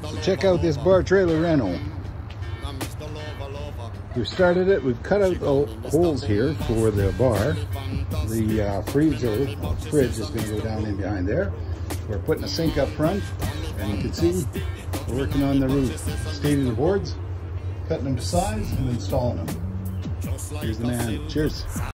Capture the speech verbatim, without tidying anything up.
Check out this bar trailer rental. We've started it. We've cut out the holes here for the bar. The uh, freezer, uh, fridge is going to go down in behind there. We're putting a sink up front, and you can see we're working on the roof. Staging the boards, cutting them to size, and installing them. Here's the man. Cheers.